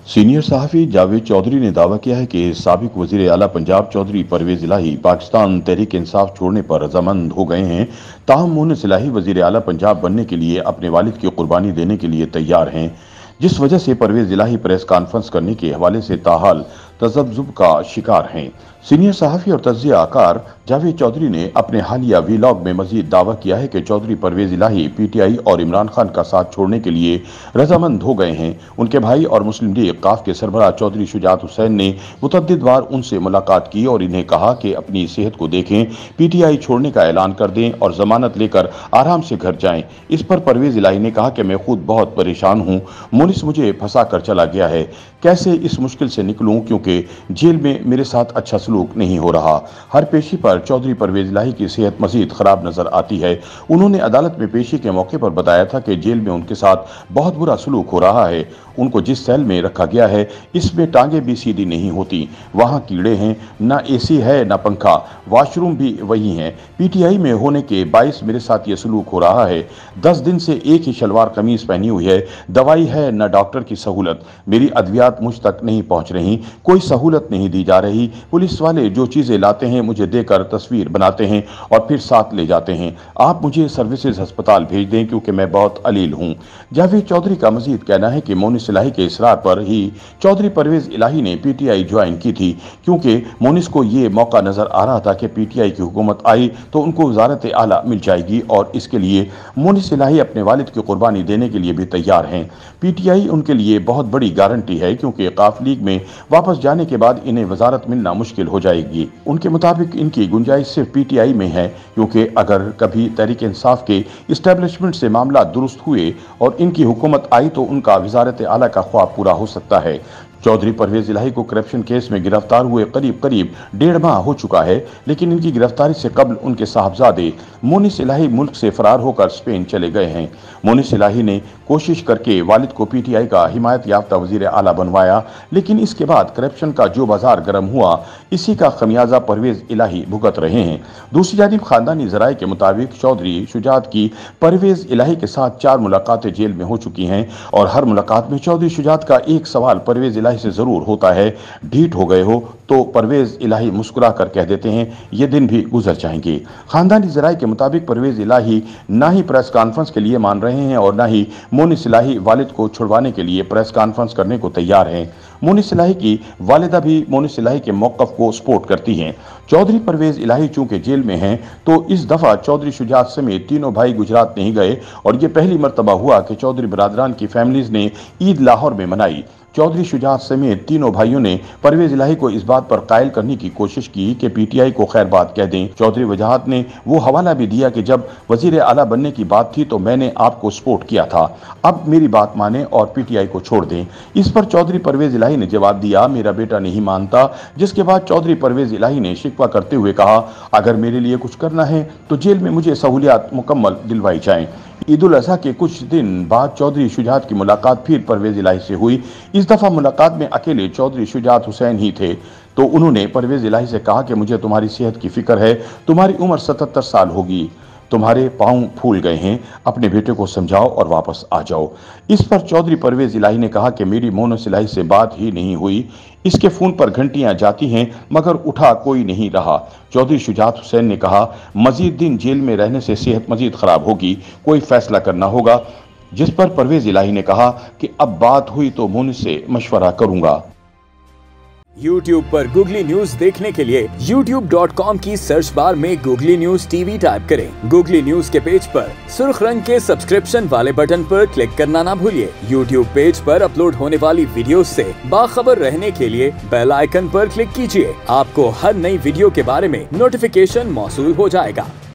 Senior सहाफ़ी जावेद चौधरी ने दावा किया है कि साबिक वज़ीर आला पंजाब चौधरी परवेज़ इलाही पाकिस्तान तहरीक इंसाफ छोड़ने पर रज़ामंद हो गए हैं। ताहम मोनिस इलाही वज़ीर आला पंजाब बनने के लिए अपने वालिद की कुर्बानी देने के लिए तैयार हैं, जिस वजह से परवेज़ इलाही प्रेस कॉन्फ्रेंस करने के हवाले से ताहाल तज़ब्ज़ुब का शिकार हैं। सीनियर सहाफ़ी और तज्ज़ियाकार जावेद चौधरी ने अपने हालिया वीलॉग में मजीद दावा किया है कि चौधरी परवेज़ इलाही पीटीआई और इमरान खान का साथ छोड़ने के लिए रजामंद हो गए हैं। उनके भाई और मुस्लिम लीग काफ के सरबराह चौधरी शुजात हुसैन ने मुतअद्दिद बार उनसे मुलाकात की और इन्हें कहा कि अपनी सेहत को देखें, पीटीआई छोड़ने का ऐलान कर दें और जमानत लेकर आराम से घर जाएं। इस पर परवेज़ इलाही ने कहा कि मैं खुद बहुत परेशान हूँ, मोनिस मुझे फंसा कर चला गया है, कैसे इस मुश्किल से निकलूं क्योंकि जेल में मेरे साथ अच्छा सलूक नहीं हो रहा। हर पेशी पर चौधरी परवेज़ इलाही की सेहत मजीद खराब नजर आती है। उन्होंने अदालत में पेशी के मौके पर बताया था कि जेल में उनके साथ बहुत बुरा सलूक हो रहा है। उनको जिस सेल में रखा गया है इसमें टांगे भी सीधी नहीं होती, वहाँ कीड़े हैं, ना एसी है ना पंखा, वॉशरूम भी वही हैं। पीटीआई में होने के बाइस मेरे साथ ये सलूक हो रहा है। 10 दिन से एक ही शलवार कमीज पहनी हुई है, दवाई है न डॉक्टर की सहूलत, मेरी अद्वियात मुझ तक नहीं पहुंच रही, कोई सहूलत नहीं दी जा रही। पुलिस वाले जो चीज़ें लाते हैं मुझे देकर तस्वीर बनाते हैं और फिर साथ ले जाते हैं। आप मुझे सर्विसेज अस्पताल भेज दें क्योंकि मैं बहुत अलील हूँ। जावेद चौधरी का मजीद कहना है कि मोनिस इलाही के इसरार पर ही चौधरी परवेज़ इलाही ने पीटीआई ज्वाइन की थी, क्योंकि मोनिस को ये मौका नजर आ रहा था कि पीटीआई की हुकूमत आई तो उनको वज़ारत आला मिल जाएगी और इसके लिए मोनिस इलाही अपने वालिद की कुर्बानी देने के लिए भी तैयार हैं। पीटीआई उनके लिए बहुत बड़ी गारंटी है क्योंकि काफ लीग में वापस जाने के बाद इन्हें वजारत मिलना मुश्किल हो जाएगी। उनके मुताबिक इनकी गुंजाइश सिर्फ पीटीआई में है, क्योंकि अगर कभी तहरीक इंसाफ के इस्टेब्लिशमेंट से मामला दुरुस्त हुए और इनकी हुकूमत आई तो उनका वजारत आला का ख्वाब पूरा हो सकता है। चौधरी परवेज़ इलाही को करप्शन केस में गिरफ्तार हुए करीब 1.5 माह हो चुका है, लेकिन इनकी गिरफ्तारी से कबल उनके साहबजादे मोनिस इलाही मुल्क से फरार होकर स्पेन चले गए हैं। मोनिस इलाही ने कोशिश करके वालिद को पीटीआई का हिमायत याफ्ता वजीर आला बनवाया, लेकिन इसके बाद करप्शन का जो बाजार गर्म हुआ, इसी का खमियाजा परवेज़ इलाही भुगत रहे हैं। दूसरी जानिब खानदानी जराये के मुताबिक चौधरी शुजात की परवेज़ इलाही के साथ 4 मुलाकातें जेल में हो चुकी हैं और हर मुलाकात में चौधरी शुजात का एक सवाल परवेज़ इलाही से जरूर होता है, ढीठ हो गए हो? तो परवेज़ इलाही मुस्कुरा कर कह देते हैं, ये दिन भी गुजर जाएंगे। खानदानी जराये के मुताबिक परवेज़ इलाही ना ही प्रेस कॉन्फ्रेंस के लिए मान रहे हैं और ना ही मोनिस इलाही वालिद को छुड़वाने के लिए प्रेस कॉन्फ्रेंस करने को तैयार हैं। मोनिस इलाही की वालिदा भी मोनिस इलाही के मौक़िफ़ को सपोर्ट करती हैं। चौधरी परवेज़ इलाही चूंकि जेल में हैं तो इस दफ़ा चौधरी शुजात समेत तीनों भाई गुजरात नहीं गए और ये पहली मरतबा हुआ कि चौधरी बरादरान की फैमिलीज़ ने ईद लाहौर में मनाई। चौधरी शुजात समेत तीनों भाइयों ने परवेज़ इलाही को इस बात पर कायल करने की कोशिश की कि पीटीआई को खैर बात कह दें। चौधरी वजाहत ने वो हवाला भी दिया कि जब वजीर आला बनने की बात थी तो मैंने आपको सपोर्ट किया था, अब मेरी बात माने और पीटीआई को छोड़ दें। इस पर चौधरी परवेज़ इलाही ने जवाब दिया, मेरा बेटा नहीं मानता, जिसके बाद चौधरी परवेज़ इलाही ने शिकवा करते हुए कहा, अगर मेरे लिए कुछ करना है तो जेल में मुझे सहूलियात मुकम्मल दिलवाई जाएं। ईद उल अज़हा के कुछ दिन बाद चौधरी शुजात की मुलाकात फिर परवेज़ इलाही से हुई। इस दफ़ा मुलाकात में अकेले चौधरी शुजात हुसैन ही थे, तो उन्होंने परवेज़ इलाही से कहा कि मुझे तुम्हारी सेहत की फिक्र है, तुम्हारी उम्र 77 साल होगी, तुम्हारे पाँव फूल गए हैं, अपने बेटे को समझाओ और वापस आ जाओ। इस पर चौधरी परवेज़ इलाही ने कहा कि मेरी मोनिस इलाही से बात ही नहीं हुई, इसके फ़ोन पर घंटियां जाती हैं मगर उठा कोई नहीं रहा। चौधरी शुजात हुसैन ने कहा, मजीद दिन जेल में रहने से सेहत मजीद ख़राब होगी, कोई फैसला करना होगा। जिस पर परवेज़ इलाही ने कहा कि अब बात हुई तो मोनिस से मशवरा करूंगा। YouTube पर गूगली न्यूज देखने के लिए youtube.com की सर्च बार में गूगली न्यूज टीवी टाइप करें। गूगली न्यूज के पेज पर सुर्ख रंग के सब्सक्रिप्शन वाले बटन पर क्लिक करना ना भूलिए। YouTube पेज पर अपलोड होने वाली वीडियोस से बाखबर रहने के लिए बेल आइकन पर क्लिक कीजिए। आपको हर नई वीडियो के बारे में नोटिफिकेशन मौसूल हो जाएगा।